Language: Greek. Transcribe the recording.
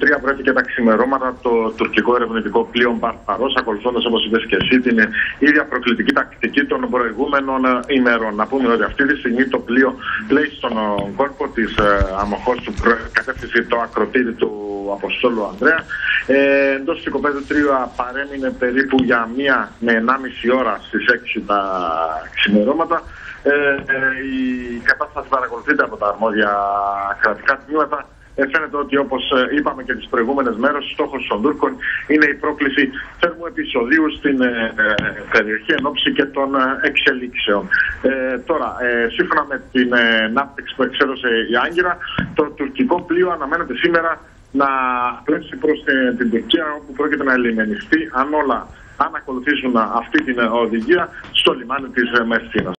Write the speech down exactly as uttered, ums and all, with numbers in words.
Τρία βρέθηκε τα ξημερώματα το τουρκικό ερευνητικό πλοίο Μπαρμπαρός, ακολουθώντας, όπως είπες και εσύ, την ίδια προκλητική τακτική των προηγούμενων ημερών. Να πούμε ότι αυτή τη στιγμή το πλοίο πλέει στον κόρπο της αμοχώς του κατεύθυνση το ακροτήρι του Αποστόλου Ανδρέα. Ε, εντός του οικοπαίδου τρία παρέμεινε περίπου για μία με ενάμιση ώρα στις έξι τα ξημερώματα. Ε, ε, η κατάσταση παρακολουθείται από τα αρμόδια κρατικά τμήματα. Ε, φαίνεται ότι, όπως είπαμε και τις προηγούμενες μέρες, στόχος των Τούρκων είναι η πρόκληση θέρμου επεισοδίου στην ε, ε, περιοχή εν ώψη και των ε, εξελίξεων. Ε, τώρα, ε, σύμφωνα με την ε, ναύτεξη που εξέδωσε η Άγκυρα, το τουρκικό πλοίο αναμένεται σήμερα να πλέψει προς την, την Τουρκία, όπου πρόκειται να ελιμενιστεί, αν όλα αν ακολουθήσουν αυτή την οδηγία, στο λιμάνι της Μεσίνας.